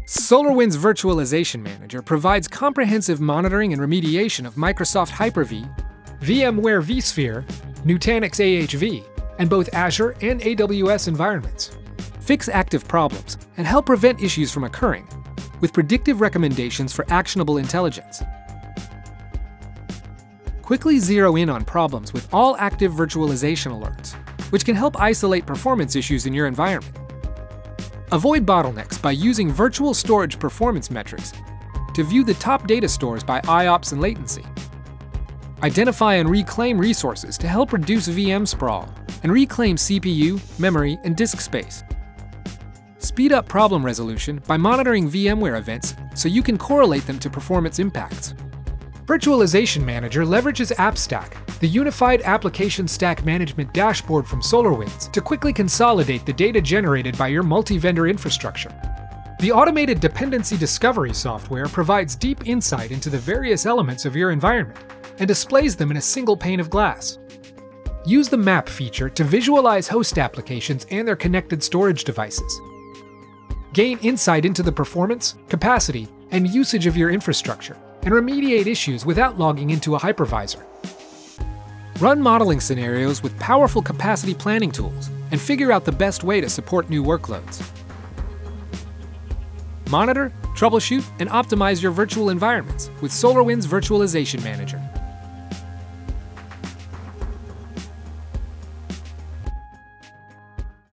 SolarWinds Virtualization Manager provides comprehensive monitoring and remediation of Microsoft Hyper-V, VMware vSphere, Nutanix AHV, and both Azure and AWS environments. Fix active problems and help prevent issues from occurring, with predictive recommendations for actionable intelligence. Quickly zero in on problems with all active virtualization alerts, which can help isolate performance issues in your environment. Avoid bottlenecks by using virtual storage performance metrics to view the top data stores by IOPS and latency. Identify and reclaim resources to help reduce VM sprawl and reclaim CPU, memory, and disk space. Speed up problem resolution by monitoring VMware events so you can correlate them to performance impacts. Virtualization Manager leverages AppStack, the unified application stack management dashboard from SolarWinds, to quickly consolidate the data generated by your multi-vendor infrastructure. The automated dependency discovery software provides deep insight into the various elements of your environment and displays them in a single pane of glass. Use the Map feature to visualize host applications and their connected storage devices. Gain insight into the performance, capacity, and usage of your infrastructure, and remediate issues without logging into a hypervisor. Run modeling scenarios with powerful capacity planning tools and figure out the best way to support new workloads. Monitor, troubleshoot, and optimize your virtual environments with SolarWinds Virtualization Manager.